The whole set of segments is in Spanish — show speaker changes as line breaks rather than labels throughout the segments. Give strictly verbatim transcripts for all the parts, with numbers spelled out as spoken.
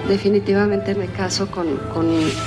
definitivamente me caso con, con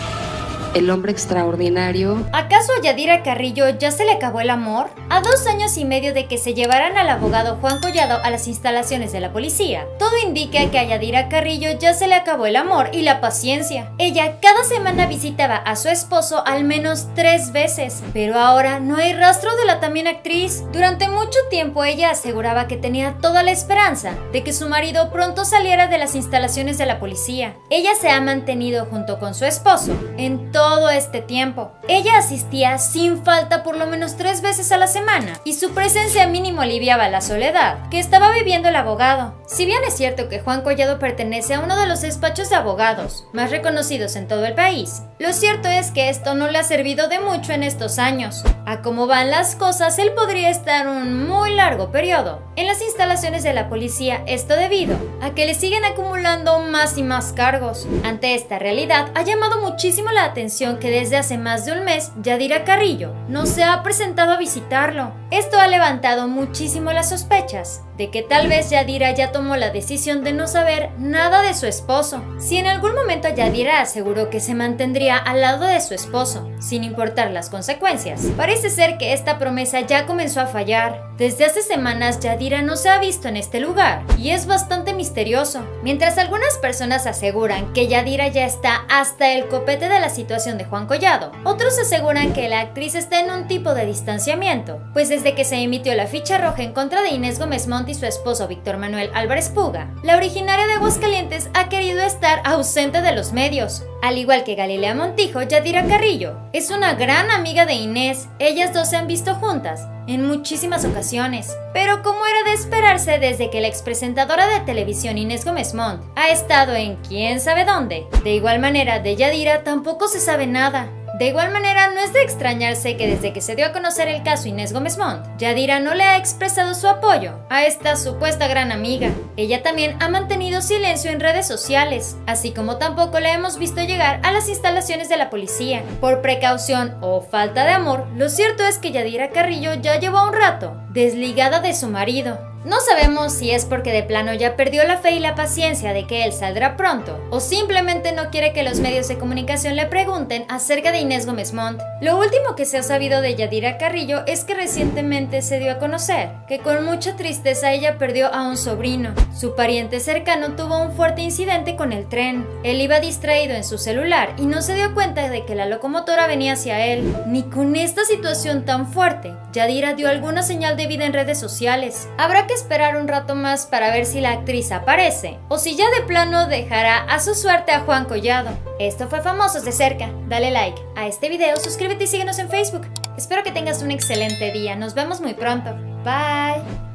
el hombre extraordinario.
¿Acaso a Yadira Carrillo ya se le acabó el amor? A dos años y medio de que se llevaran al abogado Juan Collado a las instalaciones de la policía, todo indica que a Yadira Carrillo ya se le acabó el amor y la paciencia. Ella cada semana visitaba a su esposo al menos tres veces, pero ahora no hay rastro de la también actriz. Durante mucho tiempo ella aseguraba que tenía toda la esperanza de que su marido pronto saliera de las instalaciones de la policía. Ella se ha mantenido junto con su esposo en todo Todo este tiempo. Ella asistía sin falta por lo menos tres veces a la semana y su presencia mínimo aliviaba la soledad que estaba viviendo el abogado. Si bien es cierto que Juan Collado pertenece a uno de los despachos de abogados más reconocidos en todo el país, lo cierto es que esto no le ha servido de mucho en estos años. A cómo van las cosas, él podría estar un muy largo periodo en las instalaciones de la policía, esto debido a que le siguen acumulando más y más cargos. Ante esta realidad, ha llamado muchísimo la atención que desde hace más de un mes Yadira Carrillo no se ha presentado a visitarlo. Esto ha levantado muchísimo las sospechas de que tal vez Yadira ya tomó la decisión de no saber nada de su esposo. Si en algún momento Yadira aseguró que se mantendría al lado de su esposo, sin importar las consecuencias, parece ser que esta promesa ya comenzó a fallar. Desde hace semanas Yadira no se ha visto en este lugar y es bastante misterioso. Mientras algunas personas aseguran que Yadira ya está hasta el copete de la situación de Juan Collado, otros aseguran que la actriz está en un tipo de distanciamiento, pues desde que se emitió la ficha roja en contra de Inés Gómez Montt y su esposo Víctor Manuel Álvarez Puga, la originaria de Aguascalientes ha querido estar ausente de los medios. Al igual que Galilea Montijo, Yadira Carrillo es una gran amiga de Inés. Ellas dos se han visto juntas en muchísimas ocasiones, pero como era de esperarse desde que la expresentadora de televisión Inés Gómez Montt ha estado en quién sabe dónde, de igual manera de Yadira tampoco se sabe nada. De igual manera, no es de extrañarse que desde que se dio a conocer el caso Inés Gómez Montt, Yadira no le ha expresado su apoyo a esta supuesta gran amiga. Ella también ha mantenido silencio en redes sociales, así como tampoco la hemos visto llegar a las instalaciones de la policía. Por precaución o falta de amor, lo cierto es que Yadira Carrillo ya lleva un rato desligada de su marido. No sabemos si es porque de plano ya perdió la fe y la paciencia de que él saldrá pronto, o simplemente no quiere que los medios de comunicación le pregunten acerca de Inés Gómez Montt. Lo último que se ha sabido de Yadira Carrillo es que recientemente se dio a conocer que con mucha tristeza ella perdió a un sobrino. Su pariente cercano tuvo un fuerte incidente con el tren. Él iba distraído en su celular y no se dio cuenta de que la locomotora venía hacia él. Ni con esta situación tan fuerte, Yadira dio alguna señal de vida en redes sociales. Habrá que esperar un rato más para ver si la actriz aparece o si ya de plano dejará a su suerte a Juan Collado. Esto fue Famosos de Cerca. Dale like a este video, suscríbete y síguenos en Facebook. Espero que tengas un excelente día. Nos vemos muy pronto. Bye.